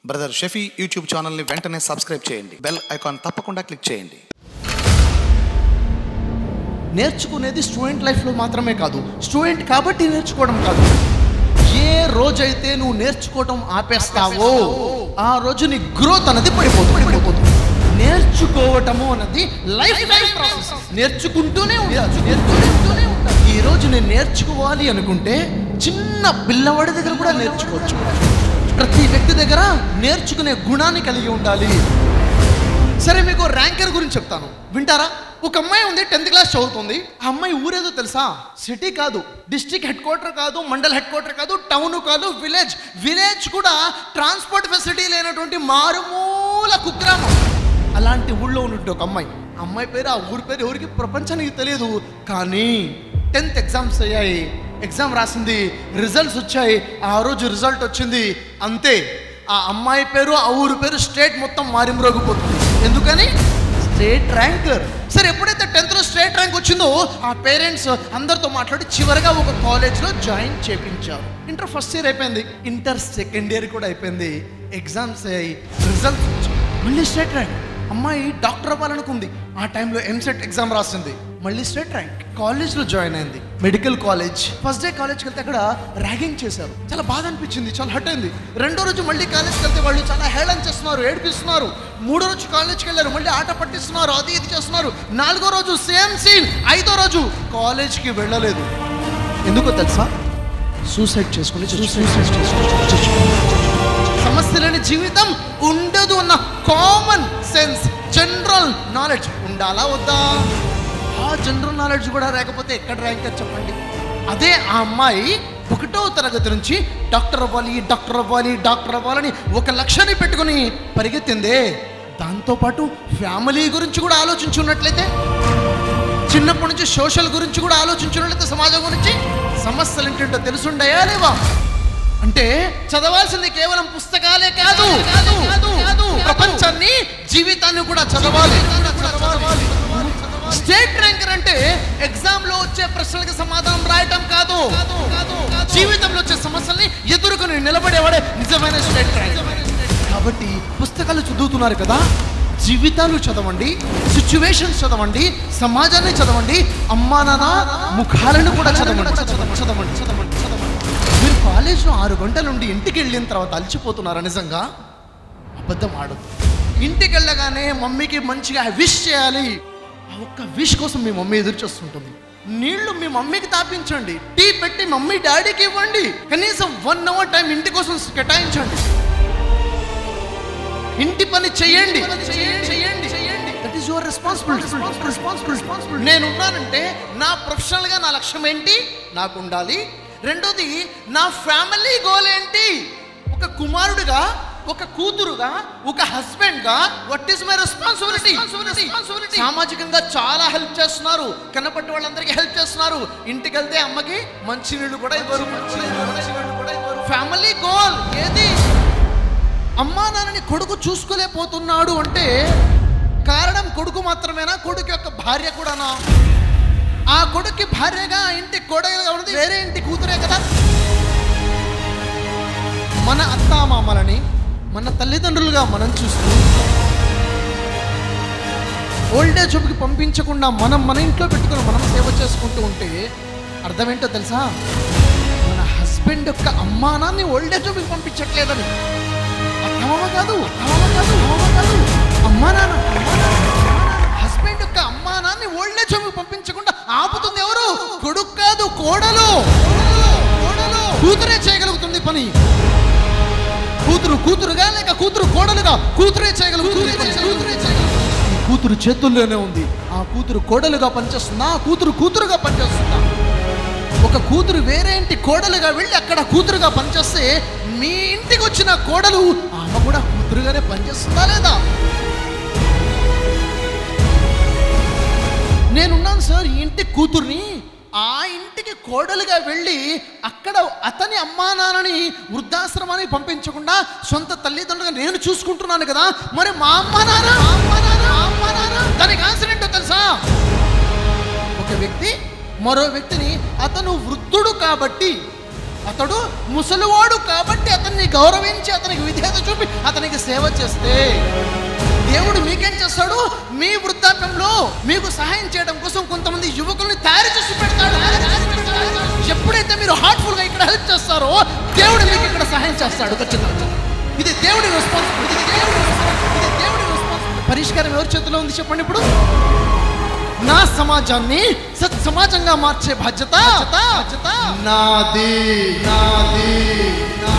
Brother Shafi YouTube ఛానల్ని వెంటనే subscribe చేయండి. బెల్ ఐకాన్ తప్పకుండా క్లిక్ చేయండి. నేర్చుకునేది స్టూడెంట్ లైఫ్లో మాత్రమే కాదు, స్టూడెంట్ కాబట్టి నేర్చుకోవడం కాదు. ఏ రోజైతే నువ్వు నేర్చుకోవటం ఆపేస్తావో ఆ రోజు నీ గ్రోత్ అనేది పడిపోతుంది. నేర్చుకోవటము అన్నది లైఫ్ ప్రాసెస్. నేర్చుకుంటూనే ఉండాలి. ఈ రోజు నేను నేర్చుకోవాలి అనుకుంటే చిన్న పిల్లవాడి దగ్గర కూడా నేర్చుకోవచ్చు. ప్రతి వ్యక్తి దగ్గర నేర్చుకునే గుణాన్ని కలిగి ఉండాలి. సరే, మీకు ర్యాంకర్ గురించి చెప్తాను, వింటారా? ఒక అమ్మాయి ఉంది, 10th క్లాస్ చదువుతుంది. ఆ అమ్మాయి ఊరేదో తెలుసా? సిటీ కాదు, డిస్ట్రిక్ట్ హెడ్ క్వార్టర్ కాదు, మండల్ హెడ్ క్వార్టర్ కాదు, టౌన్ కాదు, విలేజ్ కూడా ట్రాన్స్పోర్ట్ ఫెసిలిటీ లేనటువంటి మారుమూల కుగ్రామం. అలాంటి ఊళ్ళో ఉన్నట్టు ఒక అమ్మాయి పేరు, ఆ ఊరి పేరు ఎవరికి ప్రపంచానికి తెలియదు. కానీ 10th ఎగ్జామ్స్ అయ్యాయి, ఎగ్జామ్ రాసింది, రిజల్ట్స్ వచ్చాయి. ఆ రోజు రిజల్ట్ వచ్చింది, అంతే. ఆ అమ్మాయి పేరు, ఆ ఊరి పేరు స్టేట్ మొత్తం మారిమ్రోగిపోతుంది. ఎందుకని? State ranker. సరే, ఎప్పుడైతే 10th స్టేట్ ర్యాంక్ వచ్చిందో ఆ పేరెంట్స్ అందరితో మాట్లాడి చివరిగా ఒక కాలేజ్లో జాయిన్ చేయించారు. ఇంటర్ ఫస్ట్ ఇయర్ అయిపోయింది, ఇంటర్ సెకండ్ ఇయర్ కూడా అయిపోయింది. ఎగ్జామ్స్ అయ్యాయి, రిజల్ట్స్ వచ్చాయి, మళ్ళీ స్టేట్ ర్యాంక్. అమ్మాయి డాక్టర్ అవ్వాలనుకుంది. ఆ టైంలో ఎంసెట్ ఎగ్జామ్ రాసింది, మళ్ళీ స్టేట్ ర్యాంక్. కాలేజ్లో జాయిన్ అయింది, మెడికల్ కాలేజ్. ఫస్ట్ డే కాలేజ్కి వెళ్తే అక్కడ ర్యాగింగ్ చేశారు. చాలా బాధ అనిపించింది, చాలా హర్ట్ అయింది. రెండో రోజు మళ్ళీ కాలేజ్కి వెళ్తే వాళ్ళు చాలా హేళన చేస్తున్నారు, ఏడిపిస్తున్నారు. మూడో రోజు కాలేజ్కి వెళ్ళారు, మళ్ళీ ఆట పట్టిస్తున్నారు, అది ఇది చేస్తున్నారు. 4వ రోజు సేమ్ సీన్. 5వ రోజు కాలేజ్కి వెళ్ళలేదు. ఎందుకో తెలుసా? సూసైడ్ చేసుకుని సమస్య లేని జీవితం ఉండదు అన్న కామన్ సెన్స్, జనరల్ నాలెడ్జ్ ఉండాలా వద్దా? ఆ జనరల్ నాలెడ్జ్ కూడా లేకపోతే ఎక్కడ ర్యాంకర్ చెప్పండి? అదే ఆ అమ్మాయి 1వ తరగతి నుంచి డాక్టర్ అవ్వాలని ఒక లక్ష్యాన్ని పెట్టుకుని పరిగెత్తిందే. దాంతోపాటు ఫ్యామిలీ గురించి కూడా ఆలోచించున్నట్లయితే, చిన్నప్పటి నుంచి సోషల్ గురించి కూడా ఆలోచించున్నట్లయితే, సమాజం గురించి సమస్యలు ఏంటంటో తెలుసుండయా లేవా? అంటే చదవాల్సింది కేవలం పుస్తకాలే కాదు, ప్రపంచాన్ని, జీవితాన్ని కూడా చదవాలి. స్టేట్ ర్యాంకర్ అంటే ఎగ్జామ్ లో వచ్చే ప్రశ్నలకు సమాధానం రాయటం కాదు, జీవితంలో వచ్చే సమస్యల్ని ఎదుర్కొని నిలబడేవాడే నిజమైన స్టేట్ ర్యాంకర్. కాబట్టి పుస్తకాలు చదువుతున్నారు కదా, జీవితాలు చదవండి, సిచ్యువేషన్స్ చదవండి, సమాజాన్ని చదవండి, అమ్మా నాన్న ముఖాలను కూడా చదవండి. మీరు కాలేజ్లో 6 గంటల నుండి ఇంటికి వెళ్ళిన తర్వాత అలసిపోతున్నారా? నిజంగా అబద్ధం ఆడదు. ఇంటికి వెళ్ళగానే మమ్మీకి మంచిగా విష్ చేయాలి. ఆ ఒక్క విష్ కోసం మీ మమ్మీ ఎదురు చూస్తుంటుంది. నీళ్లు మీ మమ్మీకి తాపించండి, టీ పెట్టి మమ్మీ డాడీకి ఇవ్వండి. కనీసం 1 అవర్ టైం ఇంటి కోసం కేటాయించండి. ఇంటి పని చేయండి. That is your responsibility. నేనున్నానంటే నా ప్రొఫెషనల్గా నా లక్ష్యం ఏంటి నాకు ఉండాలి. రెండోది, నా ఫ్యామిలీ గోల్ ఏంటి? ఒక కుమారుడుగా, ఒక కూతురుగా, ఒక హస్బెండ్గా వాట్ ఈస్ మై రెస్పాన్సిబిలిటీ? సామాజికంగా చాలా హెల్ప్ చేస్తున్నారు, కనపడ్డ వాళ్ళందరికీ హెల్ప్ చేస్తున్నారు. ఇంటికి వెళ్తే అమ్మకి మంచినీళ్ళు కూడా ఇవ్వరు. ఫ్యామిలీ గోల్ ఏది? అమ్మా నాన్నని కొడుకు చూసుకోలేకపోతున్నాడు అంటే కారణం కొడుకు మాత్రమేనా? కొడుకు యొక్క భార్య కూడానా? ఆ కొడుక్కి భార్యగా, ఇంటి కోడలుగా ఉన్నది వేరే ఇంటి కూతురే కదా. మన అత్తామామలని మన తల్లిదండ్రులుగా మనం చూస్తూ ఓల్డేజ్ హోమ్కి పంపించకుండా మన ఇంట్లో పెట్టుకుని మనం సేవ చేసుకుంటూ ఉంటే అర్థం ఏంటో తెలుసా? మన హస్బెండ్ యొక్క అమ్మానాన్ని ఓల్డేజ్ హోమ్కి పంపించట్లేదని. అమ్మ కాదు, అమ్మా నాన్న. హస్బెండ్ యొక్క అమ్మానాన్ని ఓల్డేజ్ హోమ్కి పంపించకుండా ఆపుతుంది ఎవరు? కొడుకు కాదు, కోడలు. కూతురే చేయగలుగుతుంది పని. కూతురుగా లేక కోడలుగా కూతురే చేయగలుగుతుంది. కూతురు చేతుల్లోనే ఉంది. ఆ కూతురు కోడలుగా పనిచేస్తుందా? కూతురుగా పనిచేస్తుందా? ఒక కూతురు వేరే ఇంటి కోడలుగా వెళ్ళి అక్కడ కూతురుగా పనిచేస్తే మీ ఇంటికి వచ్చిన కోడలు ఆమె కూడా కూతురుగానే పనిచేస్తుందా లేదా? నేనున్నాను సార్, ఈ ఇంటి కూతుర్ని. ఆ ఇంటికి కోడలుగా వెళ్ళి అక్కడ అతని అమ్మా నాన్నని వృద్ధాశ్రమానికి పంపించకుండా సొంత తల్లిదండ్రులుగా నేను చూసుకుంటున్నాను కదా, మరి మా అమ్మా నాన్న దానికి ఆన్సర్ ఏంటో తెలుసా? ఒక వ్యక్తి మరో వ్యక్తిని, అతను వృద్ధుడు కాబట్టి అతడు ముసలివాడు కాబట్టి అతన్ని గౌరవించి అతనికి విధేయత చూపి అతనికి సేవ చేస్తే దేవుడు మీకేం చేస్తాడు? మీ వృద్ధాప్యంలో మీకు సహాయం చేయడం కోసం కొంతమంది యువకుల్ని తయారు చేసి పెడతాడు. ఎప్పుడైతే మీరు హార్ట్ఫుల్గా ఇక్కడ హెల్ప్ చేస్తారో దేవుడు మీకు ఇక్కడ సహాయం చేస్తాడు ఖచ్చితంగా. ఇది దేవుడి రెస్పాన్సిబిలిటీ. పరిష్కారం ఎవరి చేతిలో ఉంది చెప్పండి? ఇప్పుడు నా సమాజాన్ని సమాజంగా మార్చే బాధ్యత నాది.